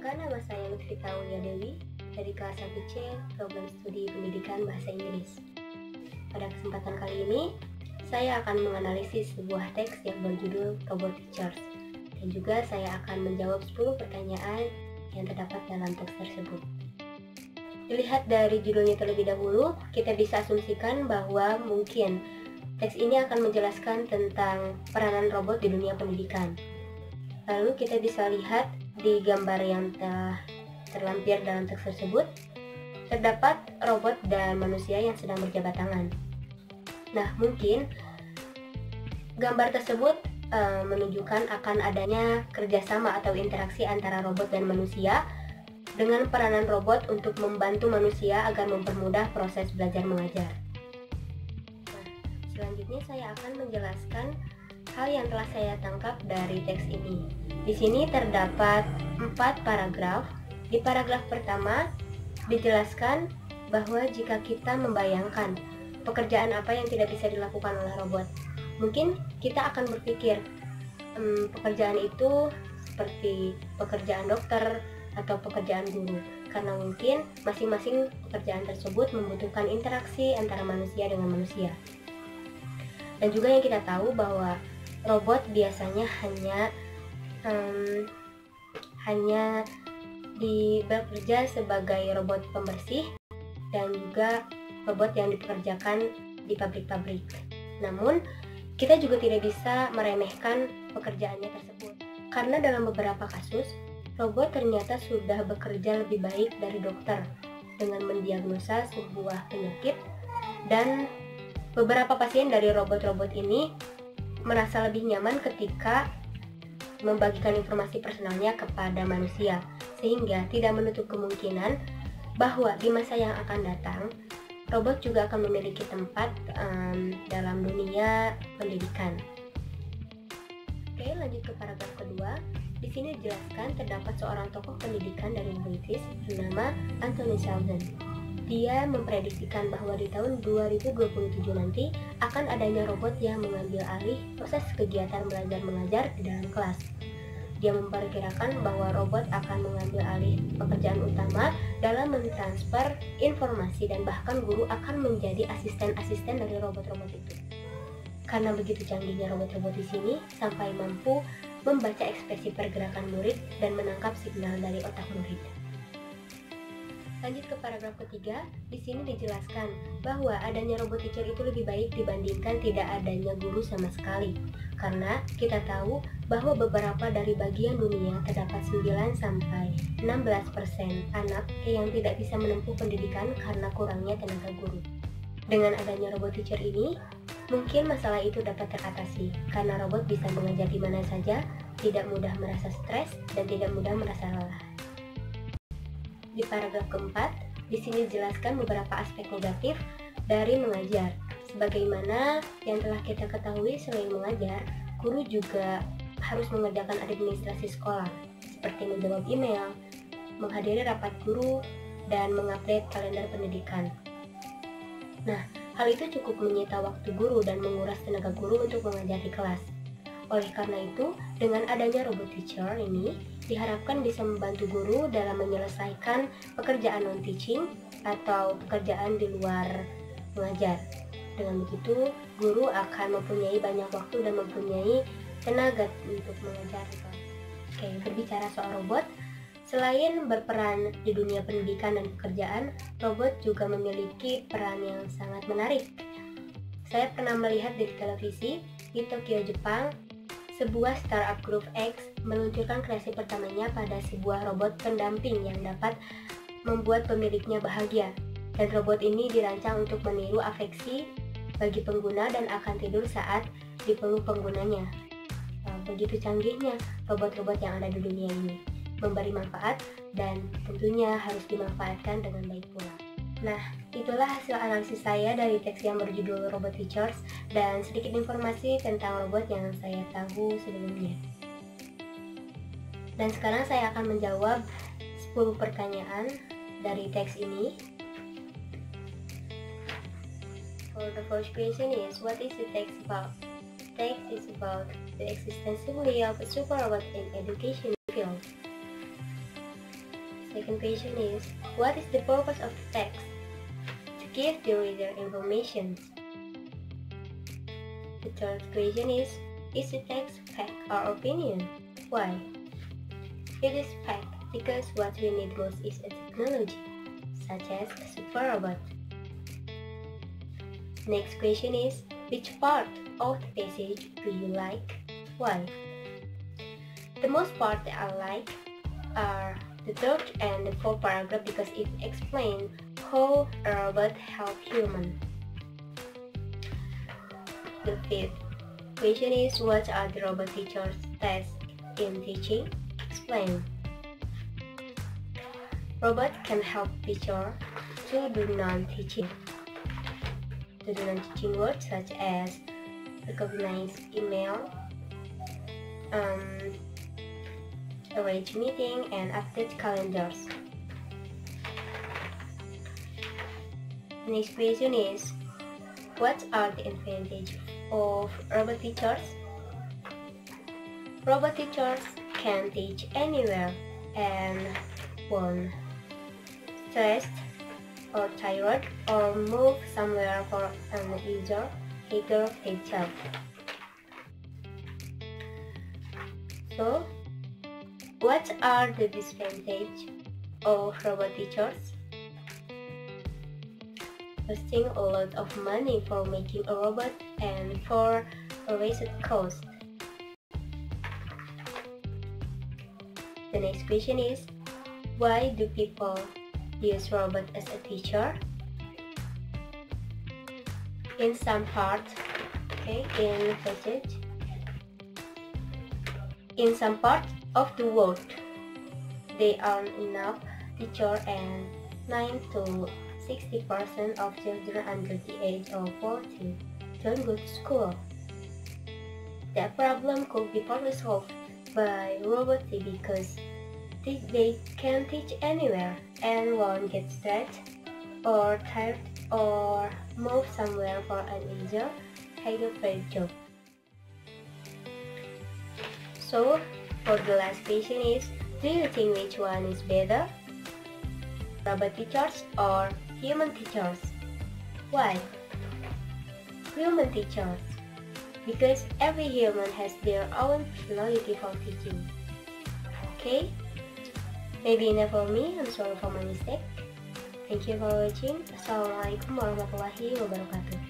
Perkenalkan, nama saya Lutfika Aulia Dewi dari kelas 1C Program Studi Pendidikan Bahasa Inggris. Pada kesempatan kali ini, saya akan menganalisis sebuah teks yang berjudul Robot Teachers, dan juga saya akan menjawab 10 pertanyaan yang terdapat dalam teks tersebut. Dilihat dari judulnya terlebih dahulu, kita bisa asumsikan bahwa mungkin teks ini akan menjelaskan tentang peranan robot di dunia pendidikan. Lalu kita bisa lihat di gambar yang telah terlampir dalam teks tersebut, terdapat robot dan manusia yang sedang berjabat tangan. Nah, mungkin gambar tersebut menunjukkan akan adanya kerjasama atau interaksi antara robot dan manusia dengan peranan robot untuk membantu manusia agar mempermudah proses belajar mengajar. Nah, selanjutnya saya akan menjelaskan hal yang telah saya tangkap dari teks ini. Di sini terdapat 4 paragraf. Di paragraf pertama dijelaskan bahwa jika kita membayangkan pekerjaan apa yang tidak bisa dilakukan oleh robot, mungkin kita akan berpikir pekerjaan itu seperti pekerjaan dokter atau pekerjaan guru, karena mungkin masing-masing pekerjaan tersebut membutuhkan interaksi antara manusia dengan manusia. Dan juga yang kita tahu bahwa robot biasanya hanya bekerja sebagai robot pembersih dan juga robot yang dipekerjakan di pabrik-pabrik. Namun, kita juga tidak bisa meremehkan pekerjaannya tersebut, karena dalam beberapa kasus, robot ternyata sudah bekerja lebih baik dari dokter dengan mendiagnosa sebuah penyakit, dan beberapa pasien dari robot-robot ini merasa lebih nyaman ketika membagikan informasi personalnya kepada manusia, sehingga tidak menutup kemungkinan bahwa di masa yang akan datang robot juga akan memiliki tempat dalam dunia pendidikan. Oke, lanjut ke paragraf kedua. Di sini dijelaskan terdapat seorang tokoh pendidikan dari British bernama Anthony Sheldon. Dia memprediksikan bahwa di tahun 2027 nanti akan adanya robot yang mengambil alih proses kegiatan belajar mengajar di dalam kelas. Dia memperkirakan bahwa robot akan mengambil alih pekerjaan utama dalam mentransfer informasi, dan bahkan guru akan menjadi asisten-asisten dari robot-robot itu. Karena begitu canggihnya robot-robot di sini sampai mampu membaca ekspresi pergerakan murid dan menangkap signal dari otak murid. Lanjut ke paragraf ketiga, di sini dijelaskan bahwa adanya robot teacher itu lebih baik dibandingkan tidak adanya guru sama sekali. Karena kita tahu bahwa beberapa dari bagian dunia terdapat 9-16% anak yang tidak bisa menempuh pendidikan karena kurangnya tenaga guru. Dengan adanya robot teacher ini, mungkin masalah itu dapat teratasi karena robot bisa mengajar di mana saja, tidak mudah merasa stres dan tidak mudah merasa lelah. Di paragraf keempat, di sini dijelaskan beberapa aspek negatif dari mengajar. Sebagaimana yang telah kita ketahui, selain mengajar, guru juga harus mengerjakan administrasi sekolah, seperti menjawab email, menghadiri rapat guru, dan mengupdate kalender pendidikan. Nah, hal itu cukup menyita waktu guru dan menguras tenaga guru untuk mengajar di kelas. Oleh karena itu, dengan adanya robot teacher ini, diharapkan bisa membantu guru dalam menyelesaikan pekerjaan non-teaching atau pekerjaan di luar mengajar. Dengan begitu, guru akan mempunyai banyak waktu dan mempunyai tenaga untuk mengajar di kelas. Oke, berbicara soal robot, selain berperan di dunia pendidikan dan pekerjaan, robot juga memiliki peran yang sangat menarik. Saya pernah melihat di televisi di Tokyo, Jepang, sebuah startup Group X meluncurkan kreasi pertamanya pada sebuah robot pendamping yang dapat membuat pemiliknya bahagia. Dan robot ini dirancang untuk meniru afeksi bagi pengguna dan akan tidur saat dipeluk penggunanya. Begitu canggihnya robot-robot yang ada di dunia ini, memberi manfaat dan tentunya harus dimanfaatkan dengan baik pula. Nah, itulah hasil analisis saya dari teks yang berjudul Robot Teachers dan sedikit informasi tentang robot yang saya tahu sebelumnya. Dan sekarang saya akan menjawab 10 pertanyaan dari teks ini. For the first question is, what is the text about? Text is about the existence of a super robot in education field. second question is, what is the purpose of text? To give the reader information. The third question is the text fact or opinion? Why? It is fact because what we need most is a technology, such as a super robot. Next question is, which part of the passage do you like? Why? The most part that I like are the third and the fourth paragraph because it explains how a robot helps humans. The fifth question is, what are the robot teachers' tasks in teaching? Explain. Robot can help teacher to do non-teaching. To do non-teaching work such as recognize email, arrange meeting, and update calendars. Next question is, what are the advantages of robot teachers? Robot teachers can teach anywhere and won't stressed or tired or move somewhere for an user figure itself. So, what are the disadvantages of robot teachers? Wasting a lot of money for making a robot and for a wasted cost. The next question is, why do people use robot as a teacher? In some parts, in some parts of the world, there aren't enough teachers and 9 to 60% of children under the age of 14 don't go to school. That problem could be partly solved by robots because they can teach anywhere and won't get stressed or tired or move somewhere for an easier, higher-paid job. So, for the last question is, do you think which one is better? Robot teachers or human teachers? Why? Human teachers. Because every human has their own personality for teaching. Okay? Maybe enough for me, I'm sorry for my mistake. Thank you for watching. Assalamualaikum warahmatullahi wabarakatuh.